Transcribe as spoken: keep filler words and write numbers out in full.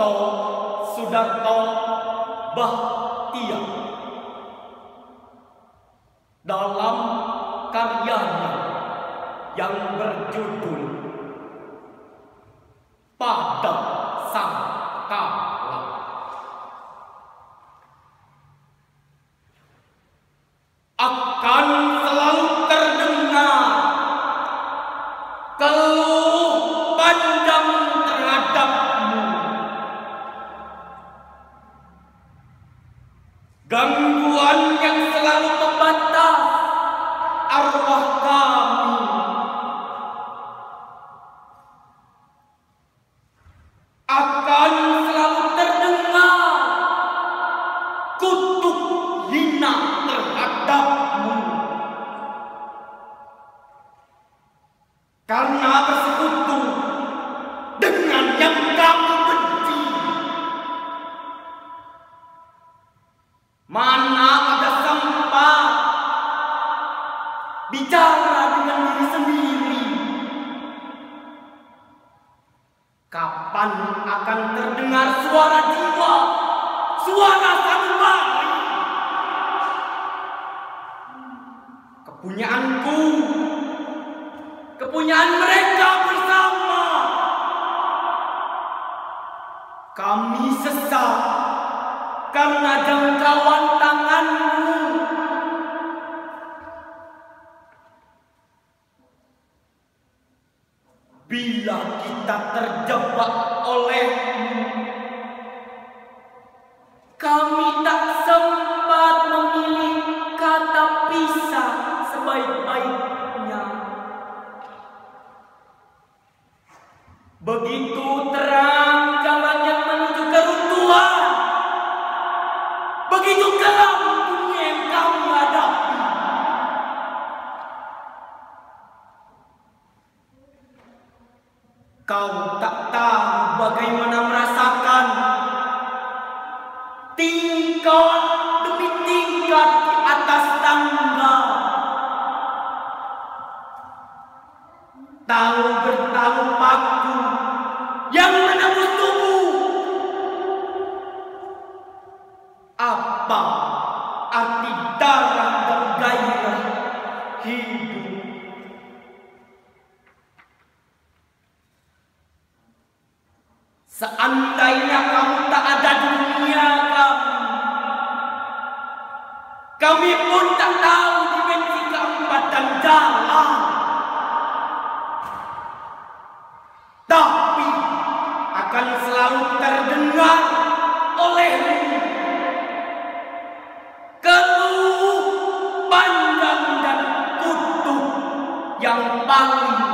Toto Sudarto Bahtiar dalam karyanya yang berjudul Pada Sangkala. Akan selalu terdengar keluh pandang terhadapmu, gangguan yang selalu membatas arwah kami. Akan selalu terdengar kutuk hina terhadapmu, karena bersekutu dengan yang kamu benci. Mana ada sempat bicara dengan diri sendiri? Kapan akan terdengar suara jiwa, suara sanubari? Kepunyaanku, kepunyaan mereka bersama. Kami sesat karena jangkauan tanganmu. Bila kita terjebak olehmu, kami tak sempat memilih kata pisah sebaik-baiknya. Begitu terang jalan yang menuju keruntuhan, begitu gelap dunia yang kami hadapi. Kau tak tahu bagaimana merasakan tingkat demi tingkat di atas tangga. Tahu bertahu paku yang menembus tubuh. Apa arti darah dan gairah hidup? Seandainya kamu tak ada di dunia kami, kami pun tak tahu dimensi keempat dan jalan. Tapi akan selalu terdengar olehmu keluh pandang dan kutuk yang paling